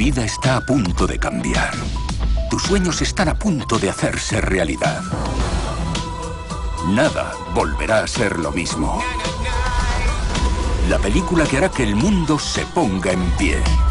vida está a punto de cambiar. Tus sueños están a punto de hacerse realidad. Nada volverá a ser lo mismo. La película que hará que el mundo se ponga en pie.